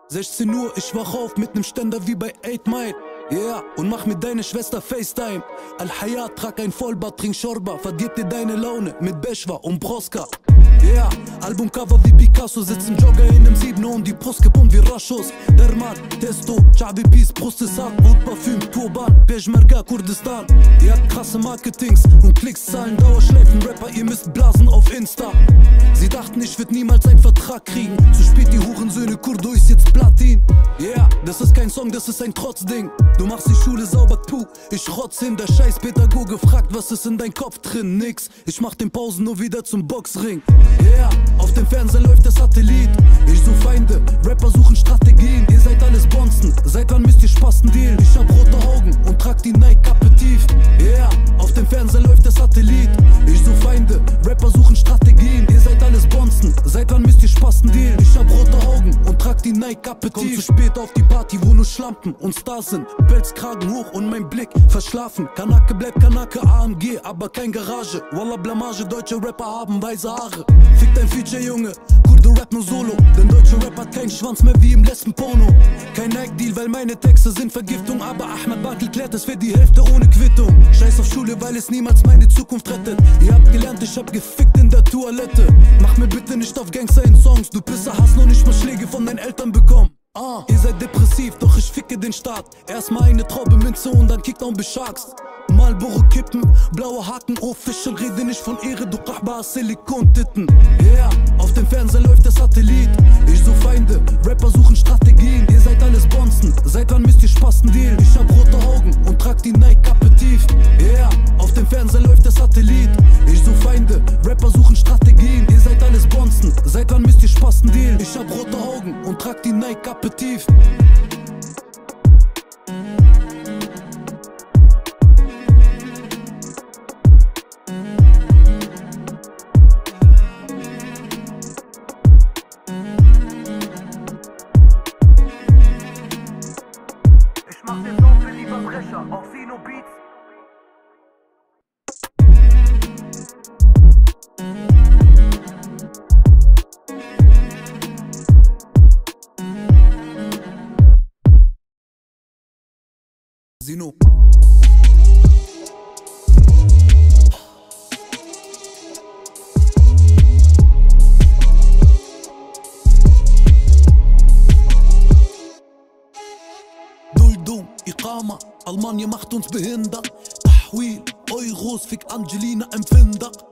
16 Uhr, ich wach auf mit nem Ständer wie bei 8 Mile. Yeah, und mach mit deiner Schwester FaceTime. Al-Hayat, trag ein Vollbart, trink Schorba, vergib dir deine Laune mit Beschwa und Broska. Yeah, Albumcover wie Picasso, sitzt im Jogger in nem 7er und die Brust gepumpt wie Raschos. Dermal, Testo, Chabi Peace, Brust ist hart, Haut Parfüm, Turban, Peshmerga, Kurdistan. Ihr habt krasse Marketings und Klicks, Zahlen, Dauerschleifen, Rapper, ihr müsst blasen auf Insta. Sie dachten, ich würd niemals einen Vertrag kriegen. Zu spät, die Hurensöhne, Kurdo ist jetzt Platin. Yeah, das ist kein Song, das ist ein Trotzding. Du machst die Schule sauber, puh, ich rotz hin. Der Scheißpädagoge fragt, was ist in dein Kopf drin? Nix, ich mach den Pausen nur wieder zum Boxring. Yeah, auf dem Fernseher läuft der Satellit. Ich such Feinde, Rapper suchen Strategien. Ihr seid alles Bonzen, seit wann müsst ihr Spasten dealen? Ich hab rote Augen und trag die Nike-Kappe tief. Yeah, auf dem Fernseher läuft der Satellit. Ich such Feinde, Rapper suchen Strategien. Ihr seid alles Bonzen, seit wann müsst ihr Spasten dealen? Ich hab rote Augen und trag die Nike-Kappe tief. Komm zu spät auf die Party, wo nur Schlampen und Stars sind. Pelzkragen hoch und mein Blick verschlafen. Kanake bleibt Kanake, AMG, aber kein Garage. Wallah Blamage, deutsche Rapper haben weiße Haare. Fick dein Feature, Junge, Kurdo rap nur solo. Denn deutsche Rap hat keinen Schwanz mehr wie im letzten Porno. Kein Nike-Deal, weil meine Texte sind Vergiftung. Aber Ahmed Bakl klärt es für die Hälfte ohne Quittung. Scheiß auf Schule, weil es niemals meine Zukunft rettet. Ihr habt gelernt, ich hab gefickt in der Toilette. Mach mir bitte nicht auf Gangster in Songs. Du Pisser hast noch nicht mal Schläge von deinen Eltern bekommen. Ihr seid depressiv, doch ich ficke den Staat. Erstmal eine Traube Minze und dann Kickdown besharkst. Marlboro kippen, blaue Haken, Official, rede nicht von Ehre, du Kahba, Silikontitten. Yeah, auf dem Fernseher läuft der Satellit. Ich such Feinde, Rapper suchen Strategien. Ihr seid alles Bonzen, seit wann müsst ihr Spasten dealen? Ich hab rote Augen und trag die Nike-Kappe tief. Yeah, auf dem Fernseher läuft der Satellit. Ich such Feinde, Rapper suchen Strategien. Ihr seid alles Bonzen, seit wann müsst ihr Spasten dealen? Ich hab rote Augen und trag die Nike-Kappe tief. Mach den Song für die Verbrecher auf Sino Beats. Sino. Iqama, Almanja macht uns behindert. Tahwil, Euros, fick Angelina Empfinder.